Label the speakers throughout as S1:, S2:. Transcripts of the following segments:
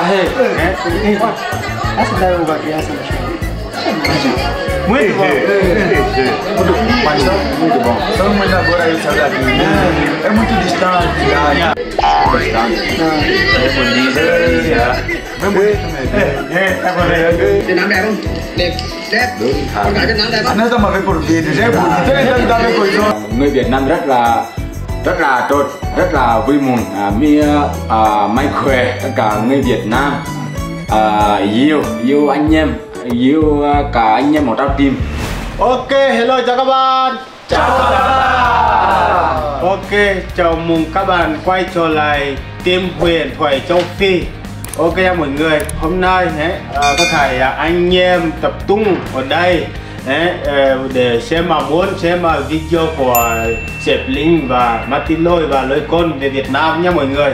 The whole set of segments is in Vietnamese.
S1: correr.
S2: Essa daí eu gosto dessa.
S1: Muito bom.
S3: Mas muito bom. Todo mundo agora aí sabe daqui. É muito distante. Distante. É bonito. Bem bonito mesmo.
S1: Agora
S4: Việt Nam đẹp không? Đẹp, đẹp. Con gái Việt Nam đẹp không?
S3: Nós estamos a ver por vídeo. Já é bonito. Ele deve dar bem coisa.
S5: Người Việt Nam rất là tốt, rất là vui mừng, mạnh khỏe tất cả người Việt Nam, yêu anh em, yêu cả anh em ở trong team.
S1: Ok, hello chào các bạn. Chào các bạn. Ok, chào mừng các bạn quay trở lại team huyền thoại châu Phi. Ok nha mọi người, hôm nay có thể anh em tập trung ở đây để xem video của Sếp Linh và Martinoy và Lôi Con về Việt Nam nha mọi người.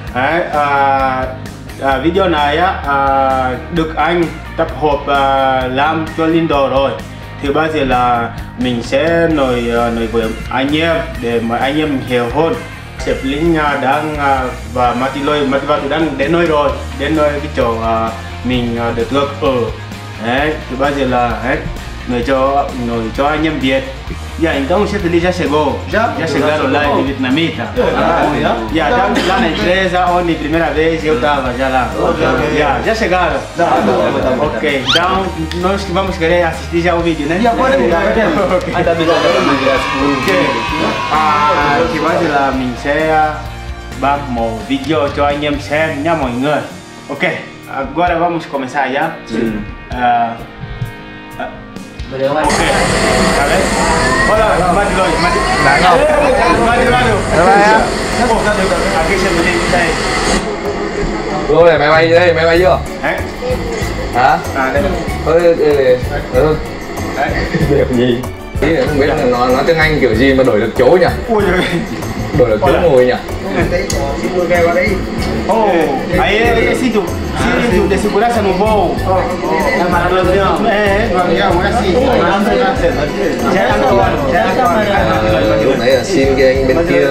S1: Video này được anh tập hợp làm cho Linh Đồ rồi. Thì bây giờ là mình sẽ nói với anh em để mà anh em hiểu hơn. Sếp Linh đang và Martinoy đang đến nơi rồi, đến nơi cái chỗ mình được ở. Thì bây giờ là nói cho anh em Việt. Ya, então o Sếp Linh já chegou. Já chegaram lá em vietnamita. Já lá na empresa onde primeira vez eu estava já lá. Já chegaram. Ok, então nós vamos querer assistir já o vídeo, né? Thì bây giờ là mình sẽ bắt một video cho anh em xem nha mọi người. Ok, agora vamos começar já. Ok, tá vendo? Olha, Martinoy, aqui Sếp Linh đây.
S6: Vô này, máy bay đây, máy bay chưa?
S1: Đấy.
S6: Hả?
S1: Đây.
S6: Việc gì? Ý là không biết là nói tiếng Anh kiểu gì mà đổi được chỗ nhỉ?
S1: Ui giời.
S6: Đổi được chỗ ngồi nhỉ?
S1: Aí cinto de segurança no voo. É maravilhoso. É assim.
S6: Lúc nãy là xin cái anh bên kia.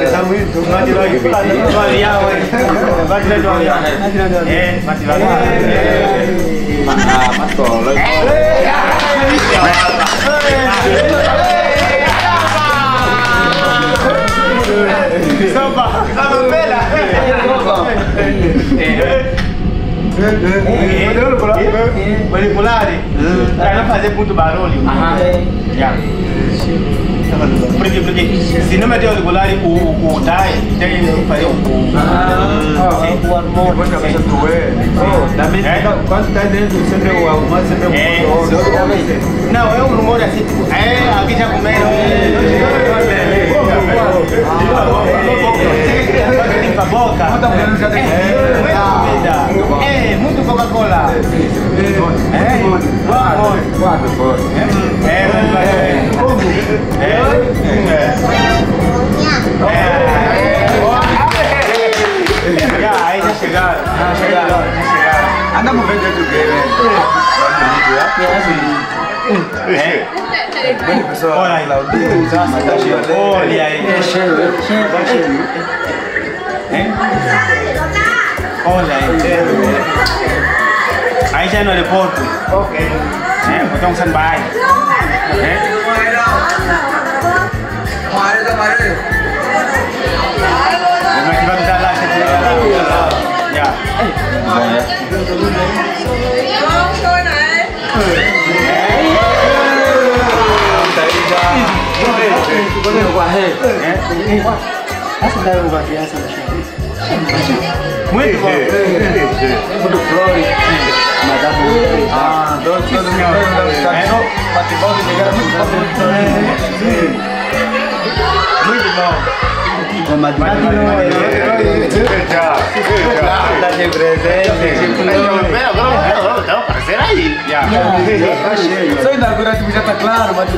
S5: Bắt cò lên.
S1: Manipulare? Pra não fazer muito barulho. Porque se não meter o auricular, o DAI tem que fazer o
S3: harmônio. Depois que a pessoa doer. Também quando está dentro, sempre o harmônio, sempre o
S1: não, é um rumor assim, tipo, aqui já comeram. Limpa a boca. Muito Coca-Cola. Aí já chegaram.
S3: Andamos vendo o que
S1: Olha aí, olha aí, é cheio, olha aí, aí já é no aeroporto, então sân bay, mas vai dar lá, já,
S2: Essa daí eu gosto dessa.
S1: muito bom,
S3: Muito flores.
S2: Mas a boa.
S3: Todo mundo batebol que chegaram muito
S1: muito bom.
S2: Mas
S1: Tá de presente. Então, aparecer aí.
S3: Só inaugurar tipo, já tá claro, mas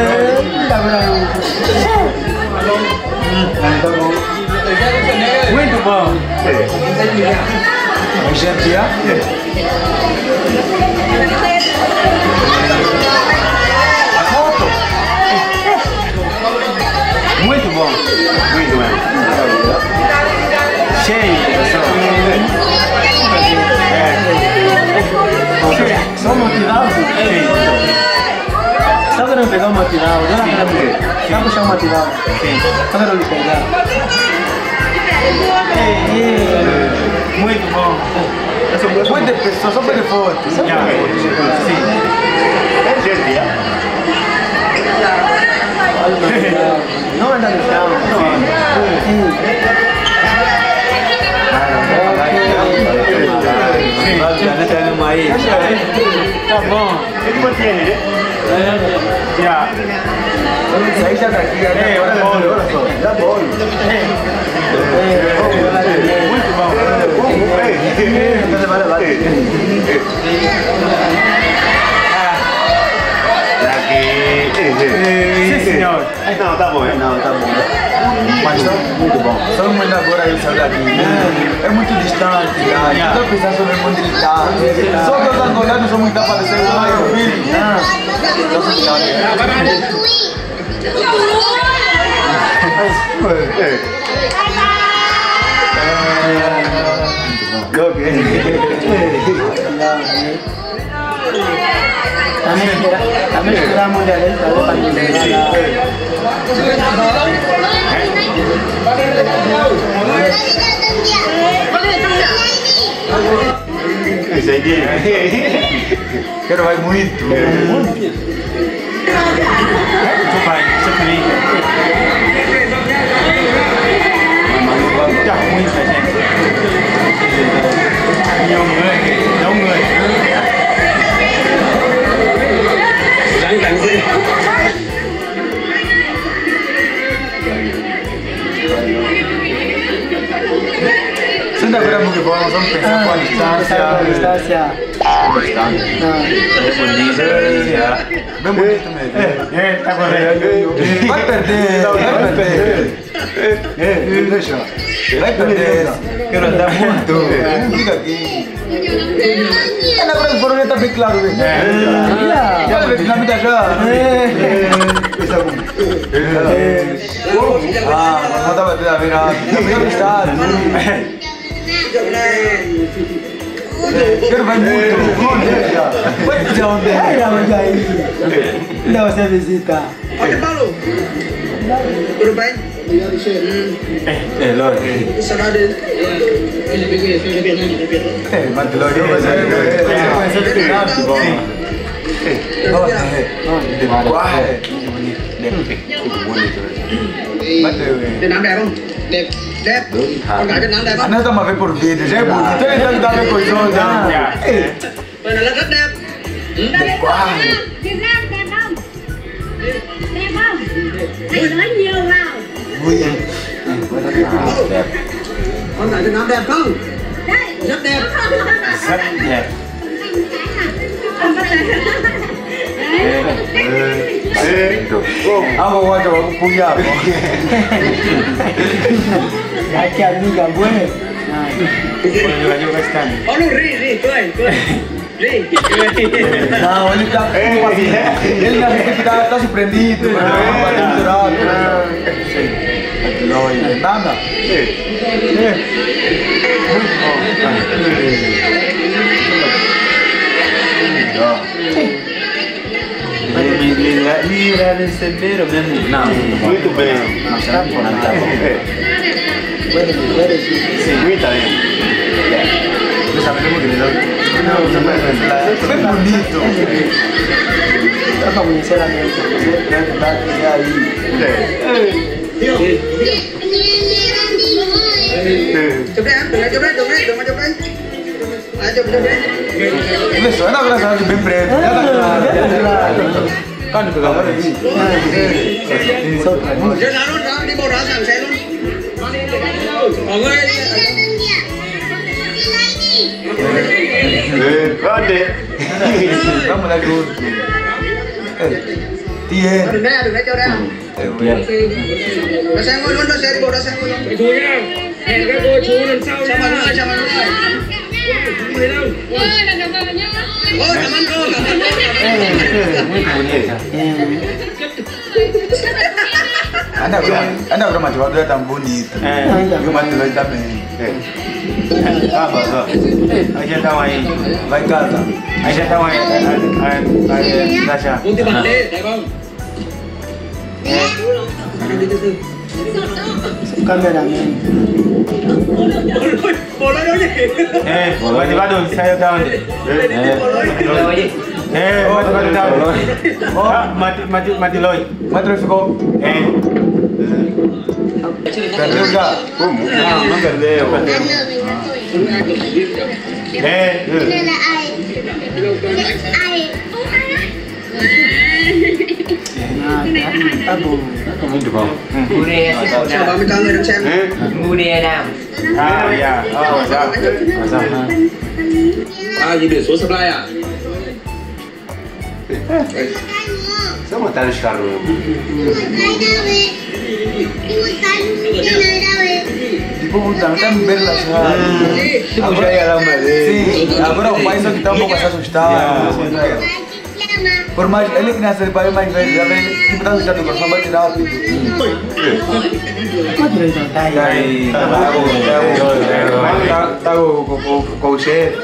S1: Muito bom.
S3: gente já.
S1: Muito bom. Muito bom. Cheio, pessoal.
S2: motivado, yo la puxar motivado.
S1: Sim.
S2: Agora ele pegar.
S1: Muito bom.
S3: Muita pessoa, só para foto.
S1: Yeah. Sim.
S2: Não anda no chão.
S1: Tá bom. Yeah.
S3: Aí já tá aqui, olha só. Já bom.
S1: Muito bom. Sim, senhor.
S2: Não, tá bom.
S3: Mas muito bom. Todo mundo agora aí saiu daqui. É muito distante. Não tô pensando sobre onde ele tá. Só que os angolanos são muito aparecidos. Não é o filho.
S2: Também esperar a mulher dele para
S3: Quero vai muito.
S1: Tu vai, você feliz. Tá muita gente. Nhiều người, đông người.
S3: Senta agora porque vamos pensar com a distância. Bem bonito mesmo.
S1: Tá correto.
S3: Vai perder. Deixa. Vai perder. Quero andar muito. Fica aqui. Ela agora que foram está bem claro. Já vai na vida já. Ah, não estava a virar. Melhor estado. Quero vai muito. Vai dizer onde é.
S2: Não, você visita.
S4: Olha, Paulo. Tudo bem?
S1: Lógico.
S4: Saudade.
S3: Mas Glória vai ser.
S4: Việt Nam đẹp không? Đẹp. Đẹp. Con gái Việt Nam đẹp không?
S3: Anh nói tao mà phải por vídeo, já é bonito. Ele tá dando coisa já.
S4: Vậy là rất đẹp.
S7: Đẹp quá. Việt Nam đẹp không? Đẹp không? Hãy nói nhiều vào.
S4: Con gái Việt Nam đẹp không?
S7: Đây.
S4: Rất đẹp.
S1: Rất đẹp.
S3: Amo guarda con pugnale.
S2: Daqui amiga boa.
S1: Voglio quest'anno.
S4: Paulo, ri, cười.
S3: Não, ele tá ele na gente tá surpreendido, tá misturado. Glória, nada.
S1: Mi receberam mesmo? Não.
S2: Muito bem.
S1: Não será bom, não tá bom.
S2: Seguita, né?
S3: Não, bem bonito.
S2: Dá pra conhecer a minha. Tá aí.
S4: Chụp đây em, đừng chụp đây. Chụp đây.
S3: Isso, é na verdade bem preto. Quando que agora isso?
S4: Ra luôn, đi bộ ra sàn xe luôn. Ở người đi.
S3: Vamos lá junto. Tia.
S4: Đừng để cho đây. Ra xe ngồi luôn, ra xe đi bộ ra xe ngồi luôn.
S8: Chú nhá, hẹn các cô chú lần sau
S4: Chào mọi người.
S8: Người đâu?
S4: Ôi, cảm ơn cô.
S3: Anda pra Matiwa é tão bonito. E o Matiwa também.
S1: Ah, passou. Aí já tá aí.
S3: Vai em casa.
S1: Aí já tá aí. Aí,
S4: Uống tí bật đi, đẹp không?
S2: Cameraman.
S1: Mati bado saya down. Mati loi.
S3: Mati ficou. Perdeu já. Como? Não perdeu.
S2: Tá bom.
S5: Muito bom.
S4: Cho bà mới có người đang xem.
S6: Gì biển số supply à?
S5: Sao mà ta đi carro?
S3: Tipo, também bem relacionado. Tipo, já ia lá uma vez. Sim, agora o pai só que tá um pouco assustado. Por mais ele que nasceu pai mais velho, já vem tipo tá assustado com a bate rápido. Tá com o chefe.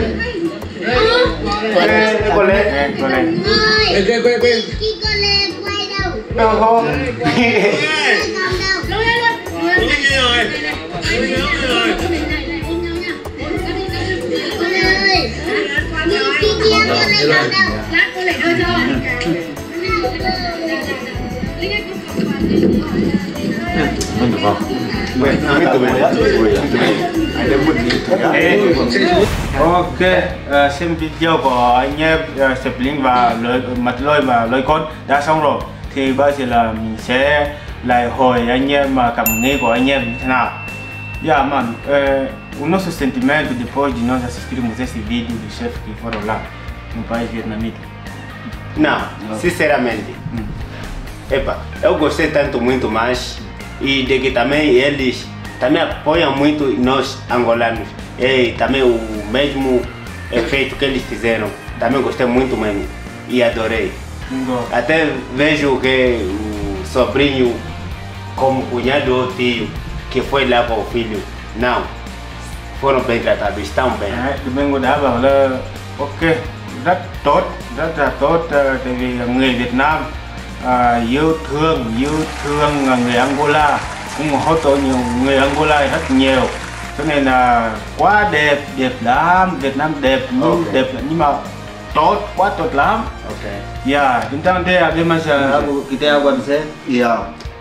S5: Muito bom. Muito bem. Ainda é bonito.
S1: Ok, xem video của anh em Sếp Linh và Mặt Lôi và Lôi Con đã xong rồi. Thì bây giờ là mình sẽ lại hỏi anh em mà cảm nghĩ của anh em như thế nào. Yeah, mano, o nosso sentimento depois de nós assistirmos esse vídeo do chefe que foram lá no país vietnamita.
S9: Não, sinceramente, epa, eu gostei tanto muito mais e de que também eles também apoiam muito nós angolanos e também o mesmo efeito que eles fizeram, também gostei muito mesmo e adorei. Até vejo que o sobrinho como cunhado ou tio que foi lá com o filho, não, foram bem tratados, estão bem.
S1: Domingo đã bảo là ok, rất tốt, rất là tốt, tại vì người Việt Nam yêu thương người Angola, cũng hỗ trợ nhiều người Angola rất nhiều, cho nên là quá đẹp lắm, Việt Nam đẹp nhưng mà tốt, quá tốt lắm.
S9: Ok.
S1: Yeah, então tem a ver mais
S2: Algo que tem algo a dizer? Yeah.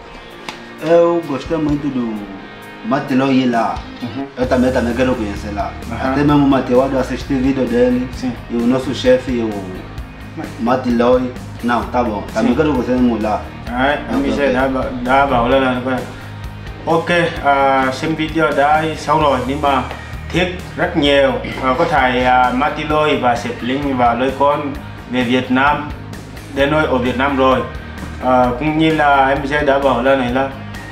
S2: Eu gostei muito do Matiloi lá. Eu também quero conhecer lá. Até mesmo o Mateu, eu assisti o vídeo dele.
S1: Sim.
S2: E o nosso chefe, o Matiloi. Não, tá bom. Também quero conhecer lá.
S1: Đấy, anh sẽ đã bảo là ok, xem video đã xong rồi, nhưng mà thích rất nhiều có thầy Matiloi và Sếp Linh và Lôi Con về Việt Nam, đến nơi ở Việt Nam rồi. Cũng như là em sẽ đã bảo là này là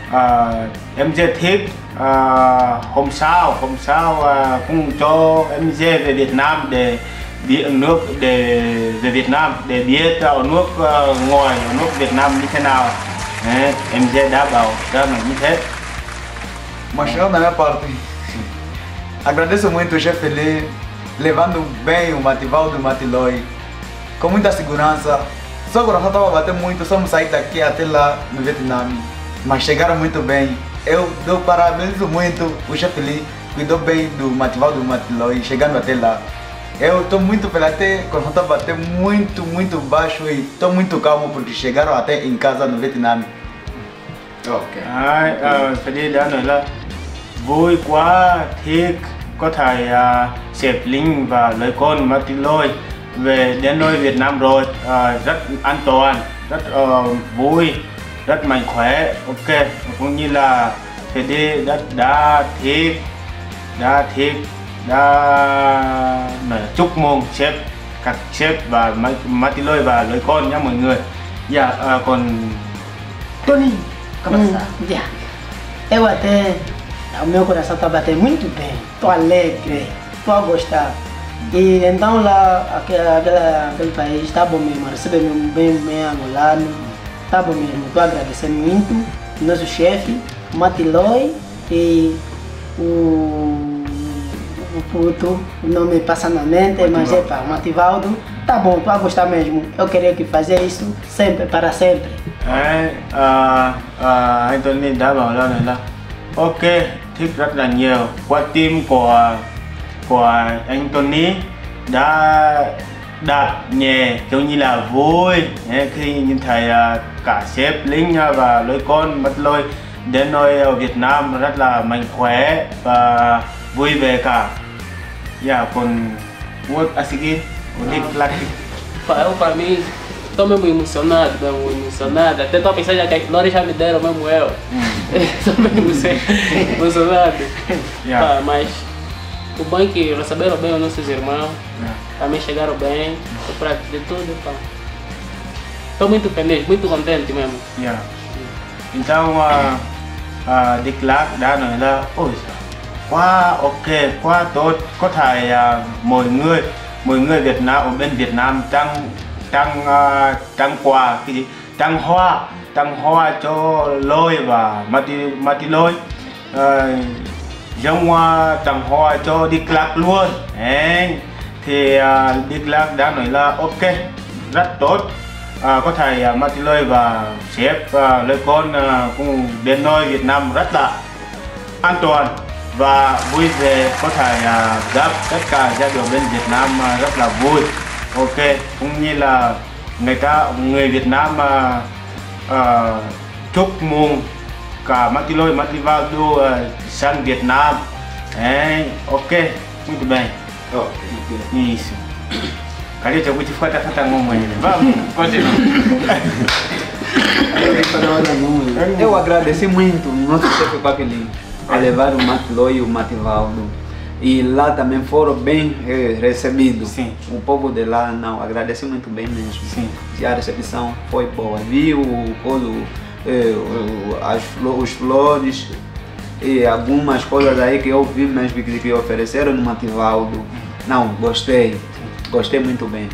S1: em sẽ thích hôm sau cũng cho em sẽ về Việt Nam để biết nước về Việt Nam để biết ở nước ngoài ở nước Việt Nam như thế nào. Đấy, em sẽ đã bảo ra là như thế.
S3: Mas eu, da minha parte, agradeço muito o chefe Lê, levando bem o Mativaldo e o Matiloi, com muita segurança. Só o coração estava batendo muito, só me sair daqui até lá no Vietnã, mas chegaram muito bem. Eu dou parabéns muito, o chefe Lê cuidou bem do Mativaldo e do Matiloi, chegando até lá. Eu estou muito feliz, até o coração está batendo muito baixo e estou muito calmo porque chegaram até em casa no Vietnã.
S9: Ok.
S1: Đấy, phải đi đã nói là vui quá, thích có thầy Sếp Linh và Lôi Con Matiloi về đến nơi Việt Nam rồi, rất an toàn, rất vui, rất mạnh khỏe, ok, cũng như là phải đi đã chúc mừng các sếp và Matiloi và Lôi Con nhé mọi người. Dạ, còn
S2: Tony, yeah. Eu até, o meu coração está batendo muito bem, estou alegre, estou a gostar. E então lá, aquele país está bom mesmo, recebe bem angolano, está bom mesmo, estou a agradecer muito o nosso chefe, Matiloi e o puto, o nome passa na mente, mas é para Mativaldo, tá bom, estou a gostar mesmo, eu queria que fazer isso sempre, para sempre.
S1: Đấy, anh Tony đã bảo là này là ok, thích rất là nhiều. Qua team của anh Tony đã đạp nhẹ giống như là vui khi nhìn thấy cả sếp Linh và lôi con mất lôi đến nơi ở Việt Nam rất là mạnh khỏe và vui vẻ cả. Còn work assim
S10: Para mim, tô mesmo emocionado, até tô pensando já que a Glória já me deram mesmo eu. Tô mesmo emocionado. Mas o bom é que receberam bem os nossos irmãos, também chegaram bem, para de tudo. Tô muito feliz, muito contente mesmo.
S1: Então, Dick Clark đã nói là ôi quá ok, quá tốt, có thể mọi người Việt Nam ở bên Việt Nam trăng quà cái gì, trăng hoa cho Lôi và Mati Lôi, giống trăng hoa cho Dick Clark luôn. Thì Dick Clark đã nói là ok, rất tốt. Có thể Mati Lôi và sếp Lôi con cũng đến nơi Việt Nam rất là an toàn và vui vẻ, có thể gặp tất cả gia đình bên Việt Nam rất là vui. Ok, cũng như là người Việt Nam chúc mừng cả Mati Lôi, Mati Valdo sang Việt Nam. Ok, muito bem. Isso. Cadê o te ficar tá mamãe? Vamos, continua.
S3: Eu agradeci muito o nosso chefe Paquelinho a levar o Matiló e o Mativaldo. E lá também foram bem recebidos.
S1: Sim.
S3: O povo de lá não agradece muito bem mesmo.
S1: Sim.
S3: E a recepção foi boa. Viu os flores e algumas coisas aí que eu vi mesmo que ofereceram no Mativaldo. Não, gostei muito bem.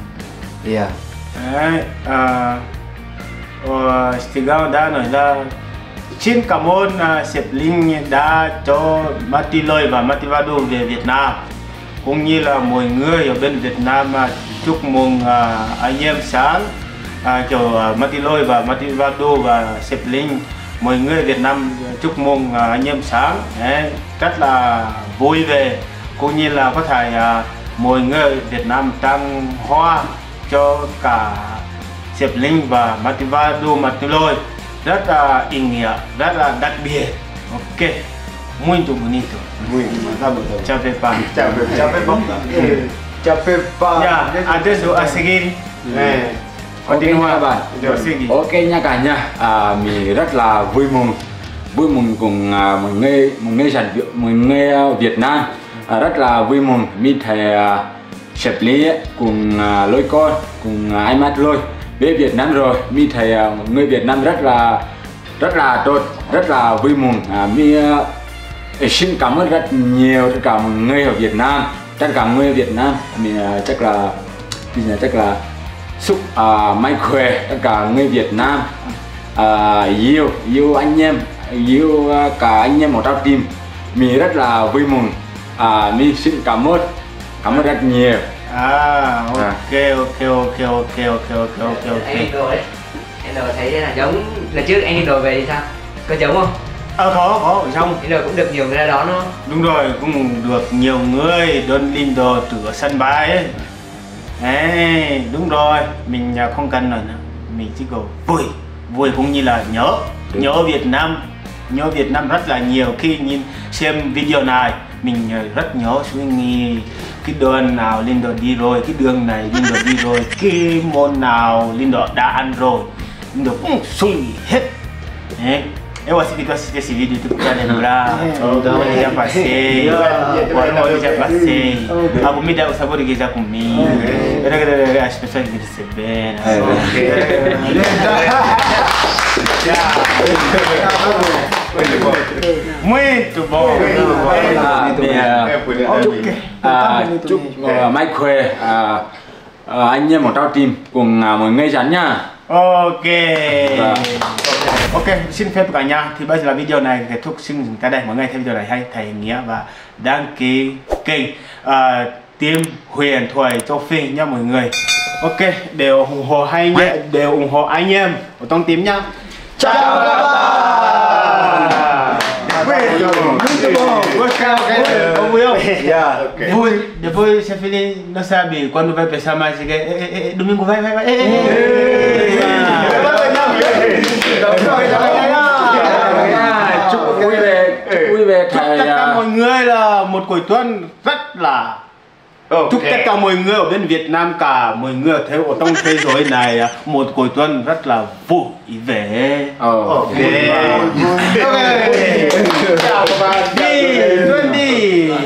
S1: Stigao đã nói là xin cảm ơn sếp Linh đã cho Mati Lôi và Mati Valdo về Việt Nam, cũng như là mọi người ở bên Việt Nam chúc mừng anh em sáng kiểu Mati Lôi và Mati Valdo và sếp Linh, mọi người Việt Nam chúc mừng anh em sáng rất là vui vẻ, cũng như là có thể mọi người Việt Nam tặng hoa cho cả sếp Linh và Mati Valdo, Mati Lôi, rất là ý nghĩa, rất là đặc biệt. Ok, muito bonito. Tchau, Pepa.
S3: Tchau, Pepa.
S1: Adesso a seguir. Continua
S5: các bạn. Ok nha cả nhà. Mình rất là vui mừng cùng mọi người Việt Nam. Rất là vui mừng mình thấy sếp Lý cùng Lôi con cùng anh Mati Lôi về Việt Nam rồi. Mình thấy người Việt Nam rất là tốt, rất là vui mừng. Mình xin cảm ơn rất nhiều tất cả mọi người ở Việt Nam, tất cả người Việt Nam. Mình chắc là chúc mạnh khỏe tất cả người Việt Nam, yêu anh em, yêu cả anh em ở trong team. Mình rất là vui mừng. Mình xin cảm ơn rất nhiều.
S1: Ok.
S4: Anh đồ đấy, anh đồ thấy là giống là trước anh đi đồ về thì sao, có giống không?
S1: Có xong.
S4: Anh đồ cũng được nhiều người ra đón không?
S1: Đúng rồi, cũng được nhiều người đón Linh đồ từ sân bay ấy. Đúng rồi, mình không cần rồi nữa, mình chỉ có vui cũng như là nhớ Việt Nam rất là nhiều. Khi nhìn xem video này mình rất nhớ suy nghĩ cái đường nào Linh đồ đi rồi, cái đường này Linh đồ đi rồi, cái món nào Linh đồ đã ăn rồi, Linh đồ cũng suy nghĩ hết. Eu acho que tu assistiu esse vídeo tu para lembrar onde já passei, onde já passei, a comida, o sabor que já comi, as pessoas me receberam. Muito bom.
S5: Chúc mạnh khỏe anh em ở trong team cùng mọi người dẫn nha.
S1: Ok. Ok, xin phép cả nhà thì bây giờ là video này kết thúc, xin dừng tại đây. Mọi người thấy video này hay, thấy nghĩa và đăng ký kênh team huyền thoại châu Phi nha mọi người. Ok, đều ủng hộ anh em ở trong team nhá.
S3: Chào các bạn.
S1: Muito bom. Gostava, vui không? Vui. Depois você feliz, não sabe quando vai pensar mais que domingo vai.
S5: Chúc vui về
S1: Chúc tất cả mọi người là một cuối tuần rất là chúc tất cả mọi người ở bên Việt Nam cả mọi người ở trong thế giới này một cuối tuần rất là vui vẻ.
S3: Ok.
S1: Chào các bạn. Đi.